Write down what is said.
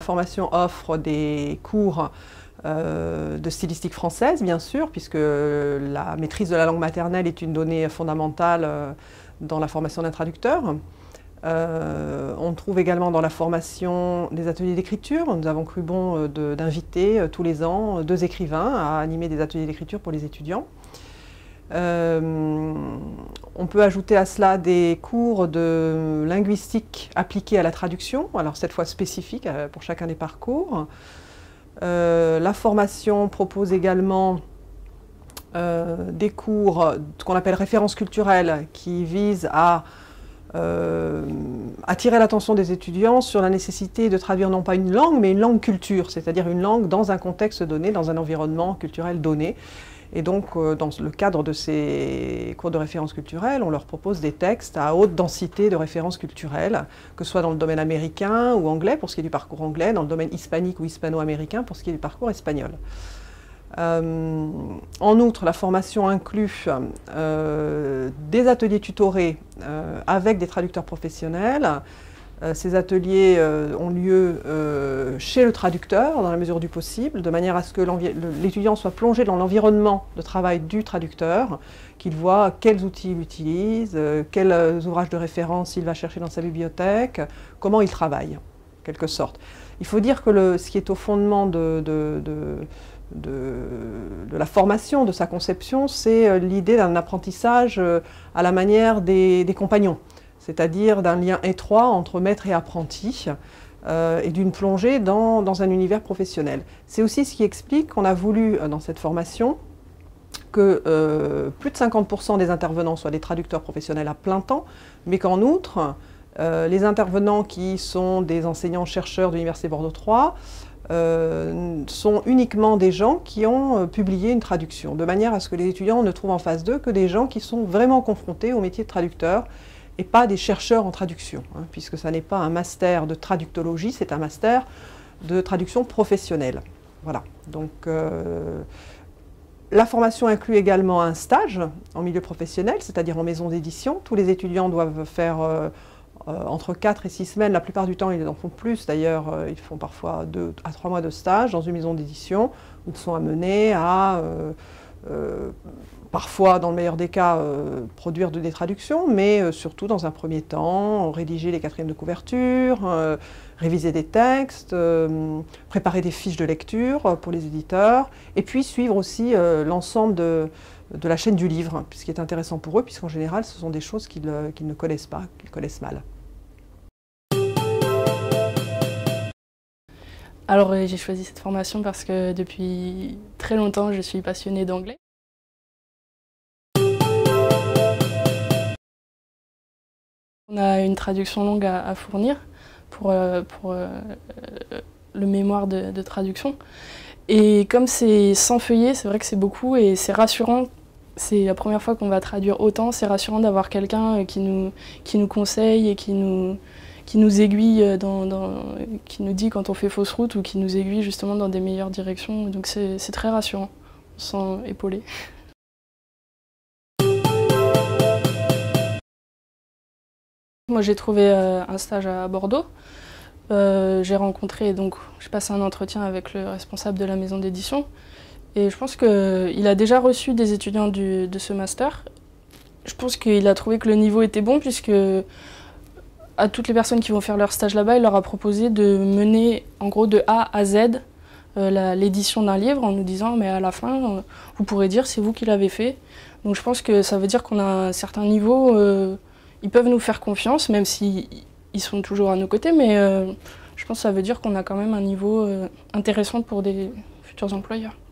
formation offre des cours de stylistique française, bien sûr, puisque la maîtrise de la langue maternelle est une donnée fondamentale dans la formation d'un traducteur. On trouve également dans la formation des ateliers d'écriture. Nous avons cru bon d'inviter tous les ans 2 écrivains à animer des ateliers d'écriture pour les étudiants. On peut ajouter à cela des cours de linguistique appliqués à la traduction, alors cette fois spécifiques pour chacun des parcours. La formation propose également des cours qu'on appelle références culturelles qui visent à attirer l'attention des étudiants sur la nécessité de traduire non pas une langue, mais une langue culture, c'est-à-dire une langue dans un contexte donné, dans un environnement culturel donné. Et donc, dans le cadre de ces cours de références culturelles, on leur propose des textes à haute densité de références culturelles, que ce soit dans le domaine américain ou anglais, pour ce qui est du parcours anglais, dans le domaine hispanique ou hispano-américain, pour ce qui est du parcours espagnol. En outre, la formation inclut des ateliers tutorés avec des traducteurs professionnels. Ces ateliers ont lieu chez le traducteur, dans la mesure du possible, de manière à ce que l'étudiant soit plongé dans l'environnement de travail du traducteur, qu'il voit quels outils il utilise, quels ouvrages de référence il va chercher dans sa bibliothèque, comment il travaille, en quelque sorte. Il faut dire que ce qui est au fondement de la formation, de sa conception, c'est l'idée d'un apprentissage à la manière des compagnons, c'est-à-dire d'un lien étroit entre maître et apprenti et d'une plongée dans un univers professionnel. C'est aussi ce qui explique qu'on a voulu, dans cette formation, que plus de 50% des intervenants soient des traducteurs professionnels à plein temps, mais qu'en outre, les intervenants qui sont des enseignants-chercheurs de l'Université Bordeaux III sont uniquement des gens qui ont publié une traduction, de manière à ce que les étudiants ne trouvent en face d'eux que des gens qui sont vraiment confrontés au métier de traducteur et pas des chercheurs en traduction, puisque ça n'est pas un master de traductologie, c'est un master de traduction professionnelle. Voilà. Donc, la formation inclut également un stage en milieu professionnel, c'est-à-dire en maison d'édition. Tous les étudiants doivent faire entre 4 et 6 semaines, la plupart du temps ils en font plus, d'ailleurs ils font parfois 2 à 3 mois de stage dans une maison d'édition où ils sont amenés à parfois, dans le meilleur des cas, produire des traductions, mais surtout, dans un premier temps, rédiger les 4e de couverture, réviser des textes, préparer des fiches de lecture pour les éditeurs, et puis suivre aussi l'ensemble de la chaîne du livre, ce qui est intéressant pour eux, puisqu'en général, ce sont des choses qu'ils ne connaissent pas, qu'ils connaissent mal. Alors, j'ai choisi cette formation parce que depuis très longtemps, je suis passionnée d'anglais. On a une traduction longue à fournir pour le mémoire de traduction. Et comme c'est sans feuillet, c'est vrai que c'est beaucoup et c'est rassurant. C'est la première fois qu'on va traduire autant, c'est rassurant d'avoir quelqu'un qui nous conseille et qui nous aiguille, qui nous dit quand on fait fausse route ou qui nous aiguille justement dans des meilleures directions. Donc c'est très rassurant, on se sent épaulé. Moi j'ai trouvé un stage à Bordeaux. J'ai passé un entretien avec le responsable de la maison d'édition et je pense qu'il a déjà reçu des étudiants de ce master. Je pense qu'il a trouvé que le niveau était bon puisque à toutes les personnes qui vont faire leur stage là-bas, il leur a proposé de mener en gros de A à Z l'édition d'un livre en nous disant mais à la fin vous pourrez dire c'est vous qui l'avez fait. Donc je pense que ça veut dire qu'on a un certain niveau, ils peuvent nous faire confiance même si ils sont toujours à nos côtés, mais je pense que ça veut dire qu'on a quand même un niveau intéressant pour des futurs employeurs.